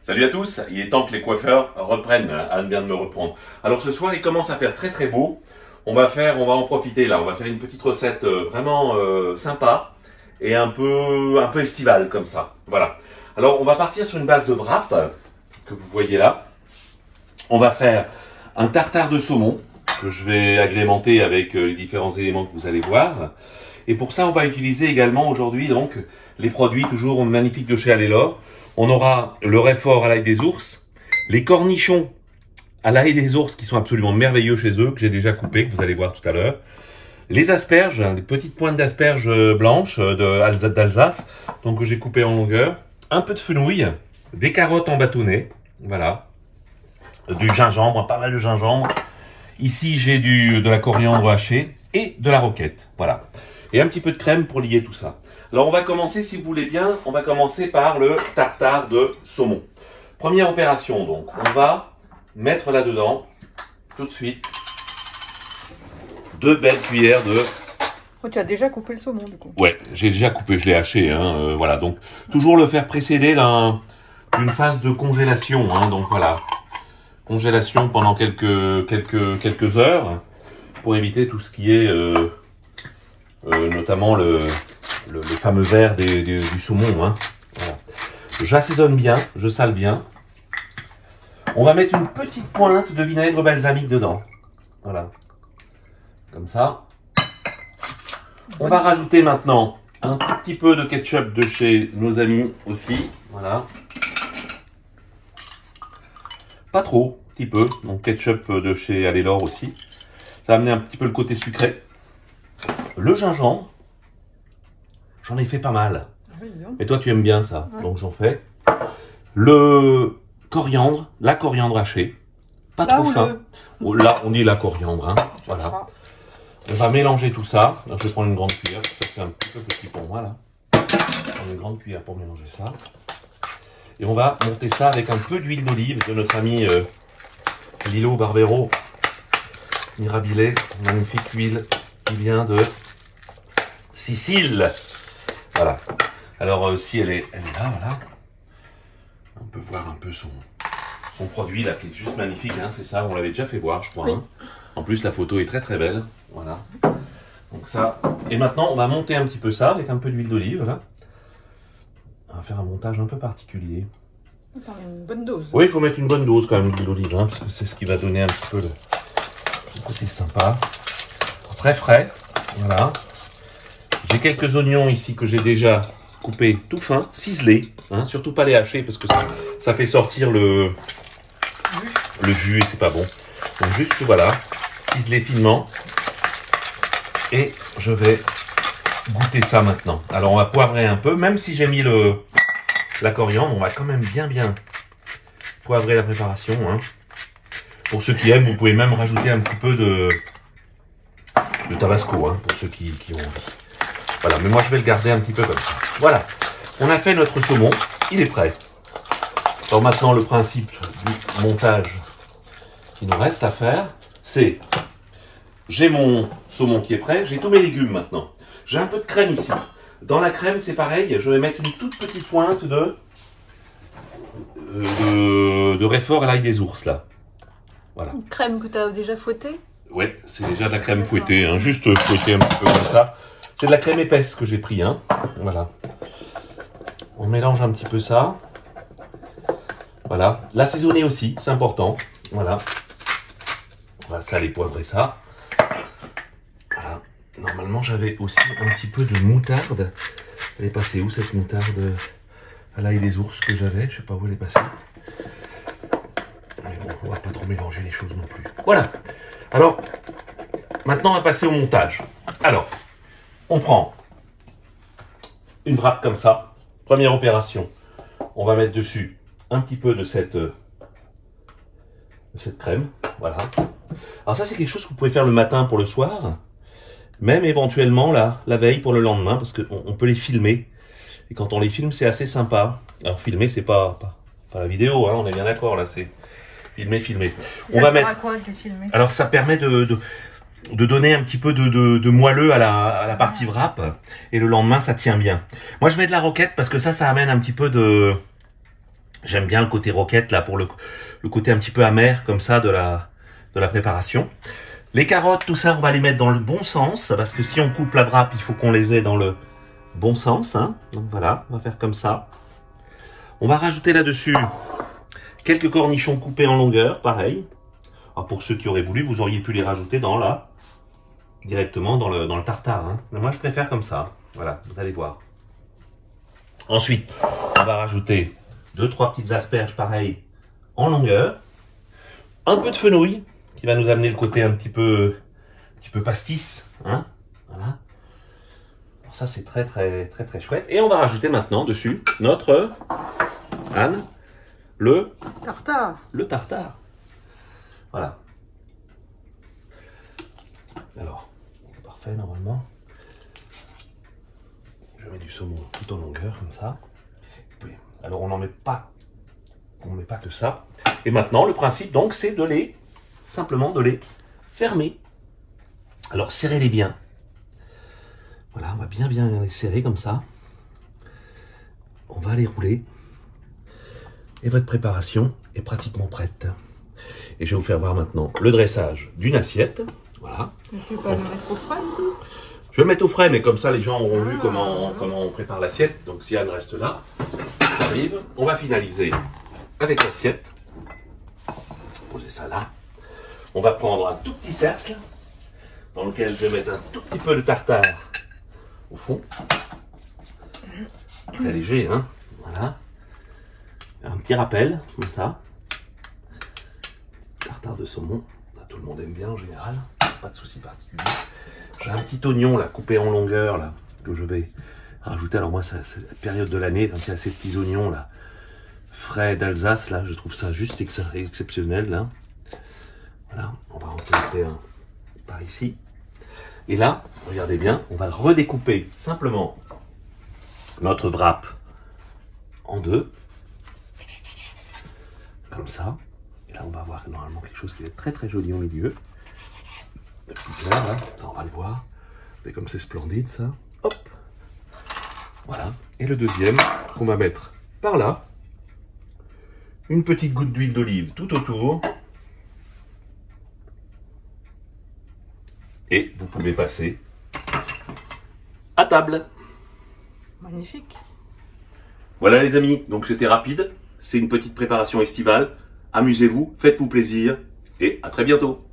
Salut à tous, il est temps que les coiffeurs reprennent. Anne vient de me reprendre. Alors ce soir il commence à faire très beau. On va en profiter là, on va faire une petite recette vraiment sympa et un peu estivale comme ça. Voilà. Alors on va partir sur une base de wrap que vous voyez là. On va faire un tartare de saumon que je vais agrémenter avec les différents éléments que vous allez voir. Et pour ça on va utiliser également aujourd'hui donc les produits toujours magnifiques de chez Allelor. On aura le réfort à l'ail des ours, les cornichons à l'ail des ours qui sont absolument merveilleux chez eux, que j'ai déjà coupés, que vous allez voir tout à l'heure. Les asperges, des petites pointes d'asperges blanches d'Alsace, donc que j'ai coupées en longueur. Un peu de fenouil, des carottes en bâtonnets, voilà. Du gingembre, pas mal de gingembre. Ici j'ai de la coriandre hachée et de la roquette, voilà. Et un petit peu de crème pour lier tout ça. Alors on va commencer, si vous voulez bien, on va commencer par le tartare de saumon. Première opération donc, on va mettre là-dedans, tout de suite, 2 belles cuillères de... Oh, tu as déjà coupé le saumon du coup? Ouais, j'ai déjà coupé, je l'ai haché, hein, voilà. Donc toujours le faire précéder d'une phase de congélation, hein, donc voilà. Congélation pendant quelques heures, pour éviter tout ce qui est, notamment le fameux verre du saumon. Hein. Voilà. J'assaisonne bien, je sale bien. On va mettre une petite pointe de vinaigre balsamique dedans. Voilà. Comme ça. On va rajouter maintenant un tout petit peu de ketchup de chez nos amis aussi. Voilà. Pas trop, un petit peu. Donc ketchup de chez Allelor aussi. Ça va amener un petit peu le côté sucré. Le gingembre. J'en ai fait pas mal. Oui, et toi, tu aimes bien ça, ouais. Donc j'en fais. Le coriandre, la coriandre hachée. Pas trop fin. Là, on dit la coriandre. Hein. Voilà. On va mélanger tout ça. Là, je vais prendre une grande cuillère. Ça, c'est un petit peu petit pour moi, là. Je vais prendre une grande cuillère pour mélanger ça. Et on va monter ça avec un peu d'huile d'olive de notre ami Lilo Barbero Mirabile. Magnifique huile qui vient de Sicile. Voilà. Alors si elle est là, voilà. On peut voir un peu son produit là, qui est juste magnifique. Hein, c'est ça, on l'avait déjà fait voir, je crois. Oui. Hein. En plus, la photo est très belle. Voilà. Donc ça. Et maintenant, on va monter un petit peu ça avec un peu d'huile d'olive. Là. On va faire un montage un peu particulier. Une bonne dose. Oui, il faut mettre une bonne dose quand même d'huile d'olive, hein, parce que c'est ce qui va donner un petit peu le côté sympa. Très frais. Voilà. J'ai quelques oignons ici que j'ai déjà coupés tout fin, ciselés, hein, surtout pas les hacher parce que ça fait sortir le jus et c'est pas bon. Donc juste voilà, ciselés finement. Et je vais goûter ça maintenant. Alors on va poivrer un peu, même si j'ai mis la coriandre, on va quand même bien poivrer la préparation. Hein. Pour ceux qui aiment, vous pouvez même rajouter un petit peu de tabasco, hein, pour ceux qui ont envie. Voilà, mais moi je vais le garder un petit peu comme ça. Voilà, on a fait notre saumon, il est prêt. Alors maintenant le principe du montage qu'il nous reste à faire, c'est, j'ai mon saumon qui est prêt, j'ai tous mes légumes maintenant. J'ai un peu de crème ici. Dans la crème c'est pareil, je vais mettre une toute petite pointe de réfort à l'ail des ours là. Voilà. Une crème que tu as déjà fouettée? Ouais, c'est déjà de la crème fouettée, hein, juste fouettée un petit peu comme ça. C'est de la crème épaisse que j'ai pris, hein. Voilà. On mélange un petit peu ça. Voilà. L'assaisonner aussi, c'est important. Voilà. On va saler, poivrer ça. Voilà. Normalement, j'avais aussi un petit peu de moutarde. Elle est passée où cette moutarde à l'ail des ours que j'avais? Je sais pas où elle est passée. Mais bon, on va pas trop mélanger les choses non plus. Voilà. Alors, maintenant, on va passer au montage. Alors, on prend une wrap comme ça. Première opération. On va mettre dessus un petit peu de cette crème. Voilà. Alors ça, c'est quelque chose que vous pouvez faire le matin pour le soir. Même éventuellement la veille pour le lendemain. Parce qu'on peut les filmer. Et quand on les filme, c'est assez sympa. Alors filmer, c'est pas la vidéo. Hein, on est bien d'accord là. C'est filmer. On va mettre... quoi, de filmer? Alors ça permet de donner un petit peu de moelleux à la partie wrap. Et le lendemain, ça tient bien. Moi, je mets de la roquette parce que ça amène un petit peu de J'aime bien le côté roquette là pour le côté un petit peu amer comme ça de la préparation. Les carottes, tout ça, on va les mettre dans le bon sens parce que si on coupe la wrap, il faut qu'on les ait dans le bon sens. Hein. Donc voilà, on va faire comme ça. On va rajouter là-dessus quelques cornichons coupés en longueur, pareil. Alors pour ceux qui auraient voulu, vous auriez pu les rajouter directement dans le tartare. Hein. Mais moi, je préfère comme ça. Voilà, vous allez voir. Ensuite, on va rajouter 2-3 petites asperges, pareil, en longueur. Un peu de fenouil, qui va nous amener le côté un petit peu pastis. Hein. Voilà. Alors ça, c'est très chouette. Et on va rajouter maintenant dessus notre, Anne, le tartare. Voilà. Alors, c'est parfait normalement. Je mets du saumon tout en longueur comme ça. Puis, alors on met pas que ça. Et maintenant le principe donc c'est simplement de les fermer. Alors serrez-les bien. Voilà, on va bien les serrer comme ça. On va les rouler. Et votre préparation est pratiquement prête. Et je vais vous faire voir maintenant le dressage d'une assiette. Voilà. Tu peux pas le mettre au frais? Je vais le mettre au frais, mais comme ça les gens auront vu comment on prépare l'assiette. Donc si Anne reste là, j'arrive. On va finaliser avec l'assiette. Poser ça là. On va prendre un tout petit cercle dans lequel je vais mettre un tout petit peu de tartare au fond. Très léger, hein. Voilà. Un petit rappel, comme ça. Tartare de saumon. Là, tout le monde aime bien en général. Pas de souci particulier. J'ai un petit oignon là, coupé en longueur là, que je vais rajouter. Alors moi, c'est la période de l'année, quand il y a ces petits oignons là, frais d'Alsace, là, je trouve ça juste exceptionnel là. Voilà, on va en placer un par ici. Et là, regardez bien, on va redécouper simplement notre wrap en deux. Comme ça. Et là, on va avoir normalement quelque chose qui va être très joli au milieu. Le petit clair, là, ça, on va le voir. Et comme c'est splendide, ça. Hop. Voilà. Et le deuxième, qu'on va mettre par là. Une petite goutte d'huile d'olive tout autour. Et vous pouvez passer à table. Magnifique. Voilà les amis, donc c'était rapide. C'est une petite préparation estivale. Amusez-vous, faites-vous plaisir et à très bientôt.